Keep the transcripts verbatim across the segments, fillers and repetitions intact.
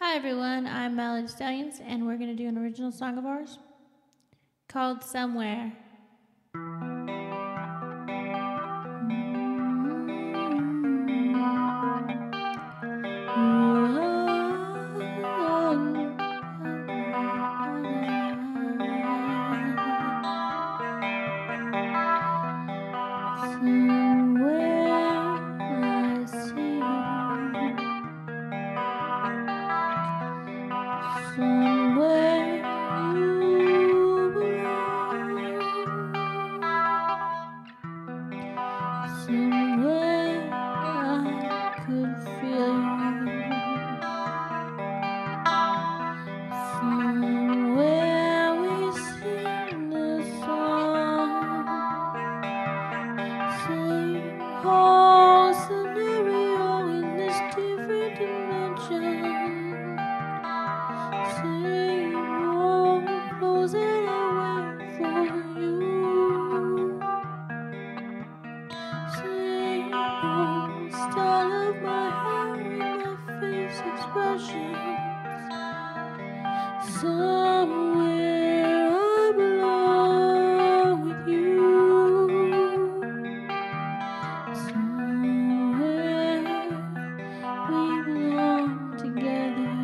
Hi everyone, I'm Melody Stallions, and we're going to do an original song of ours called Somewhere. Somewhere you belong. Somewhere I could feel you. Somewhere we sing the song. Same whole scenario in this different dimension. Same old clothes that I wear for you. Same old style of my hair and my face expressions. Somewhere I belong with you. Somewhere we belong together.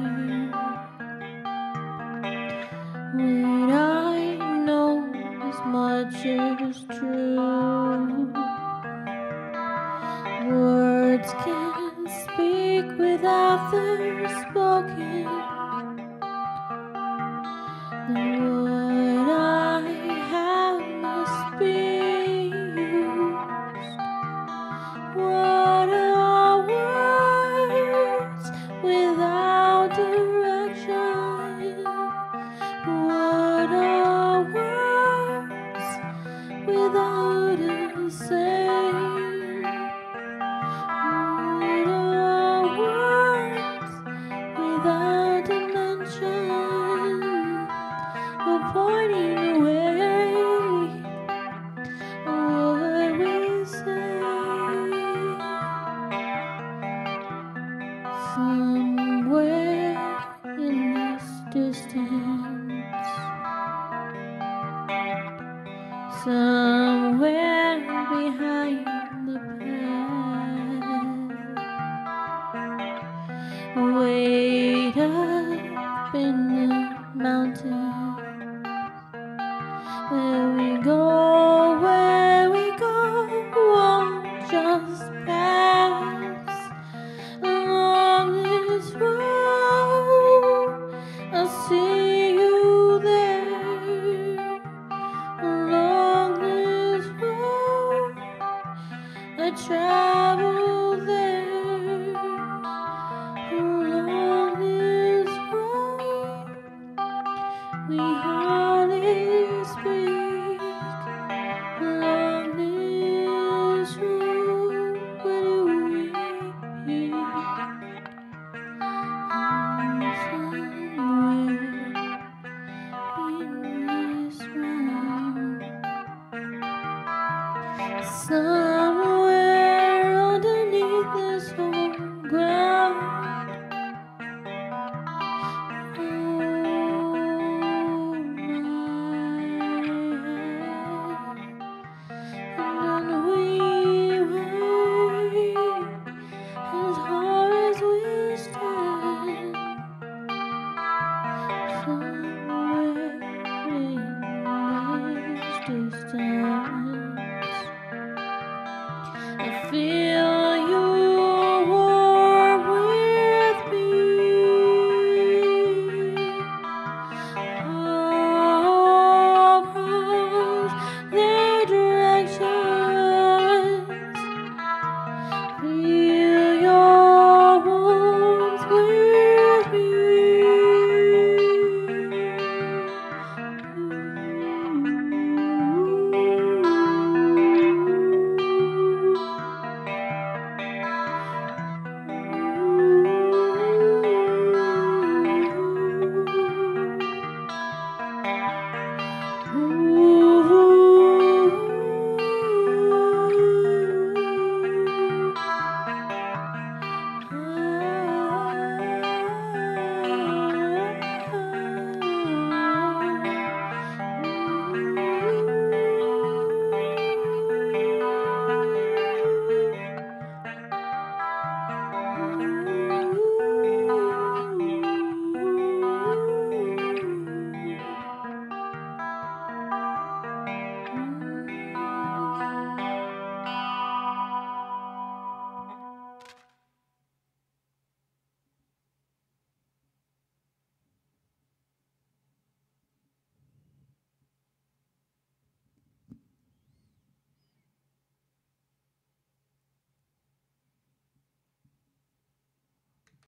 Wait, I know as much is true. Words can't speak without they're spoken. The what I have must be used. What are words without direction? What are words without a saying? What are words without dimension? Or pointing away what we say. Somewhere in this distance, somewhere behind